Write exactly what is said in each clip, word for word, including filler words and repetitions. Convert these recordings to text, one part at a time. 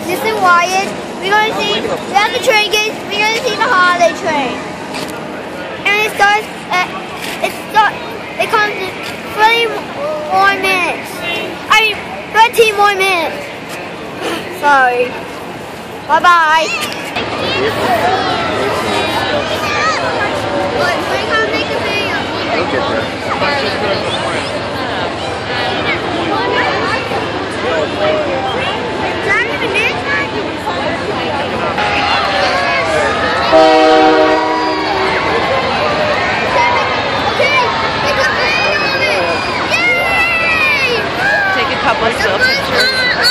This is Wyatt. We're going to see, we have the train gates, we're going to see the holiday train. And it starts at, it starts, it comes in twenty more minutes. I mean, thirteen more minutes. Sorry. Bye-bye. Look, we're going to make a video. Look at that. Couple still pictures.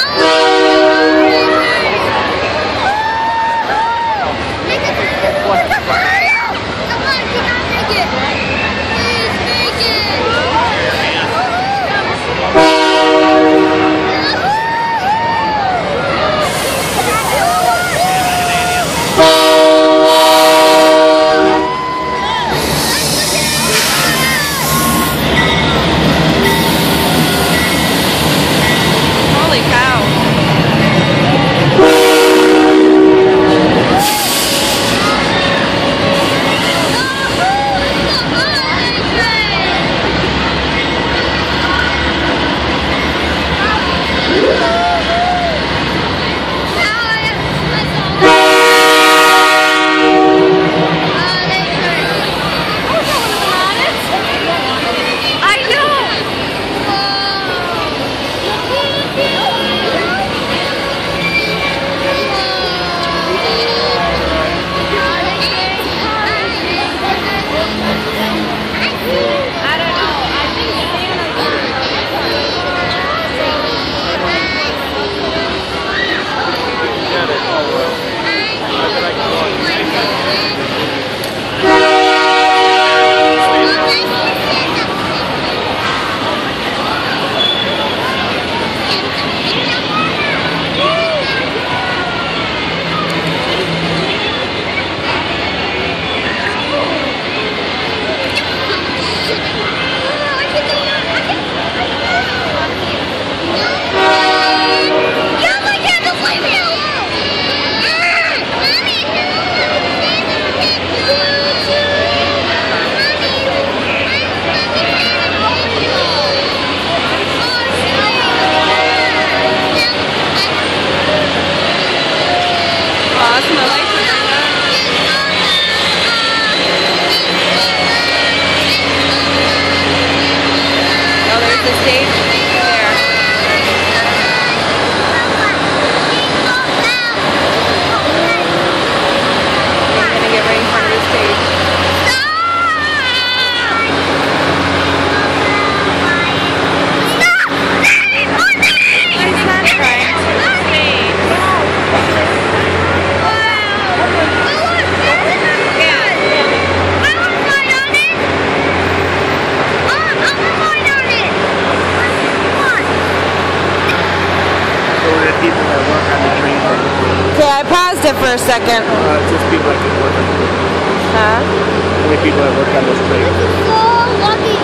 For a second. Uh, it's just people that can work on it. Huh? How many people that work on this train? This is so lucky.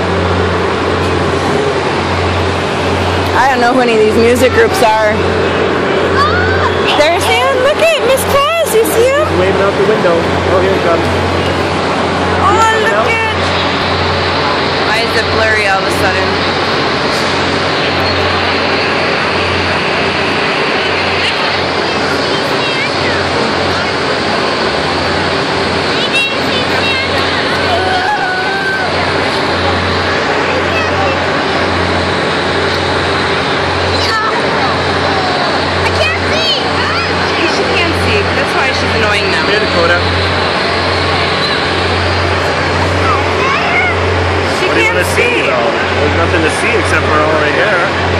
I don't know who any of these music groups are. Ah! There's him. Look at Miss Claus. You see him? He's waving out the window. Oh, here he comes. Oh, look at. Why is it blurry all of a sudden? She can't see. There's nothing to see except for all right here.